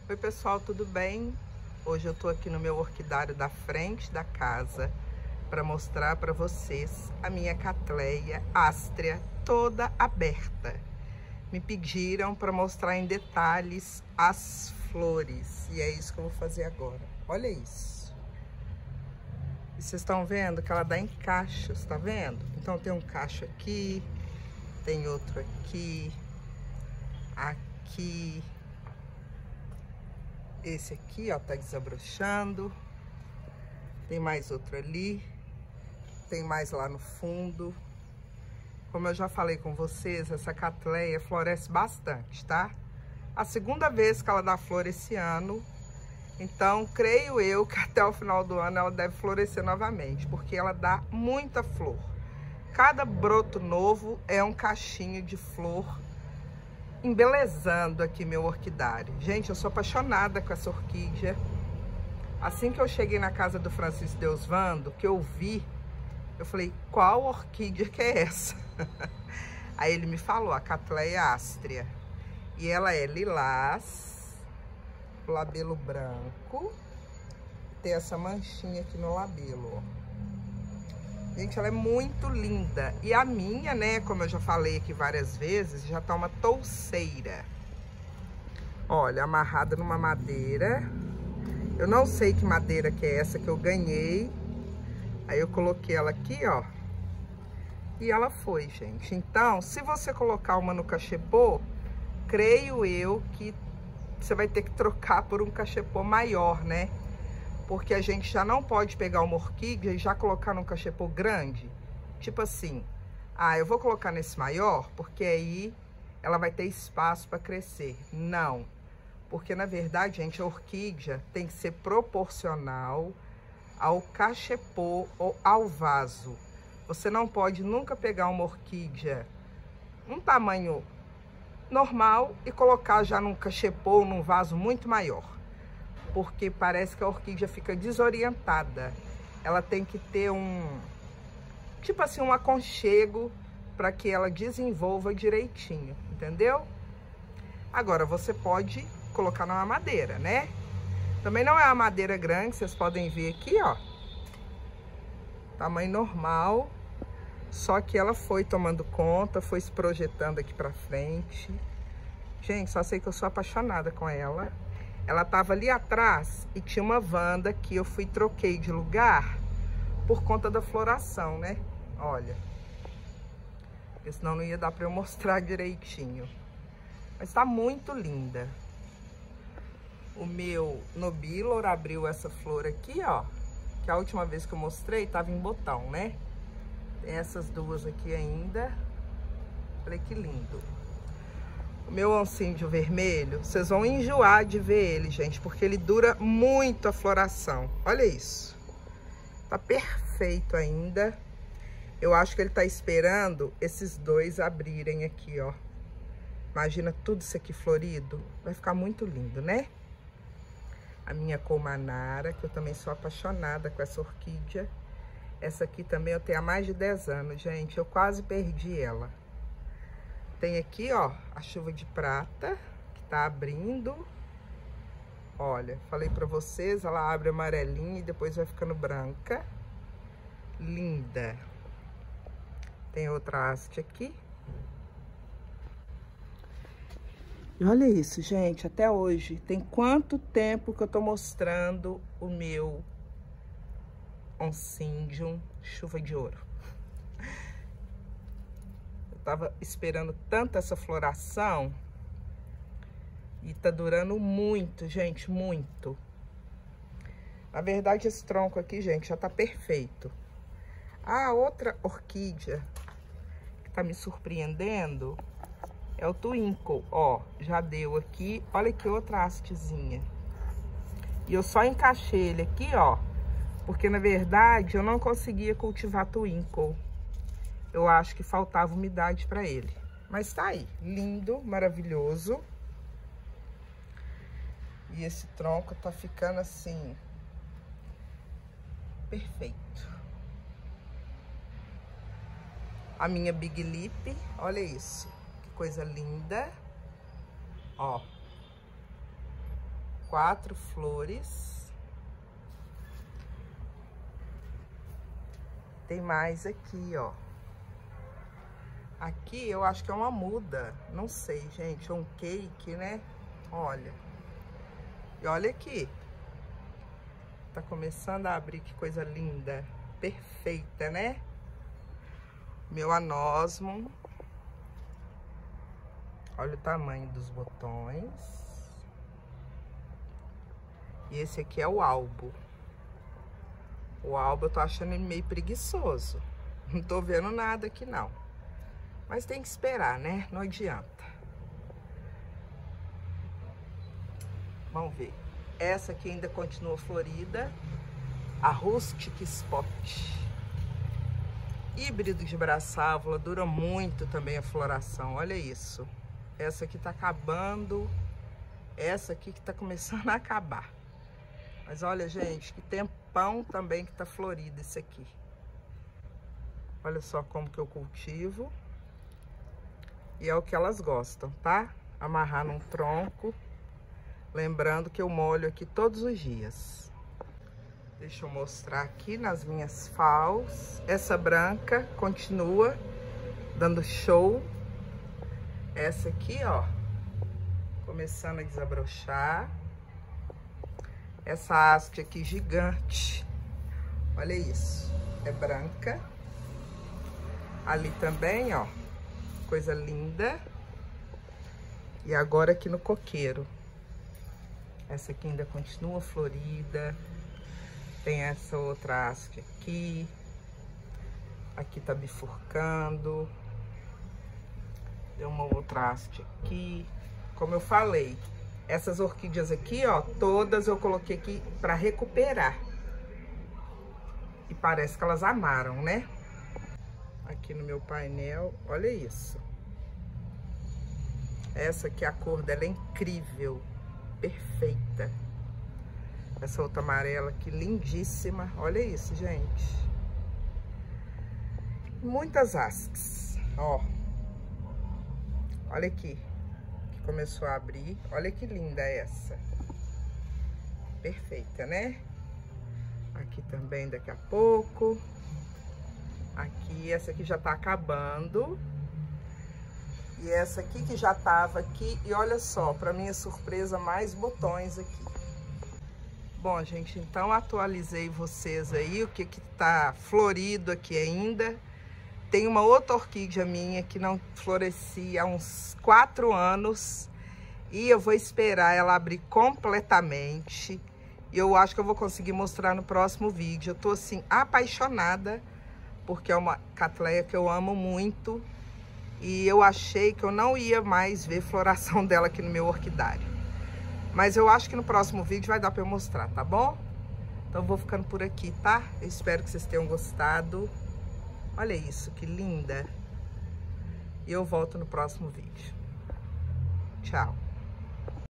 Oi pessoal, tudo bem? Hoje eu tô aqui no meu orquidário da frente da casa para mostrar para vocês a minha Cattleya Astrea toda aberta. Me pediram para mostrar em detalhes as flores e é isso que eu vou fazer agora. Olha isso. E vocês estão vendo que ela dá em cachos, tá vendo? Então tem um cacho aqui, tem outro aqui, aqui. Esse aqui, ó, tá desabrochando. Tem mais outro ali. Tem mais lá no fundo. Como eu já falei com vocês, essa Cattleya floresce bastante, tá? A segunda vez que ela dá flor esse ano. Então, creio eu que até o final do ano ela deve florescer novamente, porque ela dá muita flor. Cada broto novo é um cachinho de flor, embelezando aqui meu orquidário. Gente, eu sou apaixonada com essa orquídea. Assim que eu cheguei na casa do Francisco Deusvando, que eu vi, eu falei, qual orquídea que é essa? Aí ele me falou, a Cattleya Astrea. E ela é lilás, labelo branco, tem essa manchinha aqui no labelo, ó. Gente, ela é muito linda. E a minha, né, como eu já falei aqui várias vezes, já tá uma touceira. Olha, amarrada numa madeira. Eu não sei que madeira que é essa que eu ganhei. Aí eu coloquei ela aqui, ó. E ela foi, gente. Então, se você colocar uma no cachepô, creio eu que você vai ter que trocar por um cachepô maior, né? Porque a gente já não pode pegar uma orquídea e já colocar num cachepô grande. Tipo assim, eu vou colocar nesse maior, porque aí ela vai ter espaço para crescer. Não, porque na verdade, gente, a orquídea tem que ser proporcional ao cachepô ou ao vaso. Você não pode nunca pegar uma orquídea um tamanho normal e colocar já num cachepô ou num vaso muito maior. Porque parece que a orquídea fica desorientada. Ela tem que ter tipo assim, um aconchego para que ela desenvolva direitinho, entendeu? Agora, você pode colocar numa madeira, né? Também não é uma madeira grande, vocês podem ver aqui, ó. Tamanho normal. Só que ela foi tomando conta, foi se projetando aqui pra frente. Gente, só sei que eu sou apaixonada com ela. Ela tava ali atrás e tinha uma Wanda que eu troquei de lugar por conta da floração, né? Olha. Porque senão não ia dar pra eu mostrar direitinho. Mas tá muito linda. O meu Nobilor abriu essa flor aqui, ó. Que a última vez que eu mostrei tava em botão, né? Tem essas duas aqui ainda. Olha que lindo. O meu oncíndio vermelho, vocês vão enjoar de ver ele, gente, porque ele dura muito a floração. Olha isso. Tá perfeito ainda. Eu acho que ele tá esperando esses dois abrirem aqui, ó. Imagina tudo isso aqui florido. Vai ficar muito lindo, né? A minha Colmanara, que eu também sou apaixonada com essa orquídea. Essa aqui também eu tenho há mais de 10 anos, gente. Eu quase perdi ela. Tem aqui, ó, a chuva de prata, que tá abrindo. Olha, falei pra vocês, ela abre amarelinha e depois vai ficando branca. Linda. Tem outra haste aqui. E olha isso, gente, até hoje. Tem quanto tempo que eu tô mostrando o meu Oncidium chuva de ouro. Tava esperando tanto essa floração e tá durando muito, gente, muito. Na verdade, esse tronco aqui, gente, já tá perfeito. A outra orquídea que tá me surpreendendo é o Twinkle, ó, já deu aqui. Olha que outra hastezinha. E eu só encaixei ele aqui, ó, porque na verdade eu não conseguia cultivar Twinkle. Eu acho que faltava umidade para ele. Mas tá aí, lindo, maravilhoso. E esse tronco tá ficando assim, perfeito. A minha Big Lip, olha isso, que coisa linda. Ó. 4 flores. Tem mais aqui, ó. Aqui eu acho que é uma muda, não sei, gente, é um cake, né? Olha. E olha aqui. Tá começando a abrir, que coisa linda. Perfeita, né? Meu anosmo. Olha o tamanho dos botões. E esse aqui é o albo. O albo eu tô achando ele meio preguiçoso. Não tô vendo nada aqui, não. Mas tem que esperar, né? Não adianta. Vamos ver. Essa aqui ainda continua florida. A Rustic Spot. Híbrido de braçávula, dura muito também a floração. Olha isso. Essa aqui tá acabando. Essa aqui que tá começando a acabar. Mas olha, gente, que tempão também que tá florido esse aqui. Olha só como que eu cultivo. E é o que elas gostam, tá? Amarrar num tronco. Lembrando que eu molho aqui todos os dias. Deixa eu mostrar aqui nas minhas fals. Essa branca continua dando show. Essa aqui, ó, começando a desabrochar. Essa haste aqui gigante. Olha isso. É branca. Ali também, ó. Coisa linda. E agora aqui no coqueiro. Essa aqui ainda continua florida. Tem essa outra haste aqui. Aqui tá bifurcando. Tem uma outra haste aqui. Como eu falei, essas orquídeas aqui, ó, todas eu coloquei aqui pra recuperar. E parece que elas amaram, né? Aqui no meu painel, olha isso. Essa aqui, a cor dela é incrível, perfeita. Essa outra amarela aqui, lindíssima. Olha isso, gente. Muitas asques, ó. Olha aqui, que começou a abrir. Olha que linda essa. Perfeita, né? Aqui também daqui a pouco. Aqui, essa aqui já tá acabando. E essa aqui que já tava aqui. E olha só, pra minha surpresa, mais botões aqui. Bom, gente, então atualizei vocês aí o que tá florido aqui ainda. Tem uma outra orquídea minha que não florescia há uns 4 anos. E eu vou esperar ela abrir completamente. E eu acho que eu vou conseguir mostrar no próximo vídeo. Eu tô, assim, apaixonada. Porque é uma catleia que eu amo muito. E eu achei que eu não ia mais ver floração dela aqui no meu orquidário. Mas eu acho que no próximo vídeo vai dar pra eu mostrar, tá bom? Então eu vou ficando por aqui, tá? Eu espero que vocês tenham gostado. Olha isso, que linda. E eu volto no próximo vídeo. Tchau.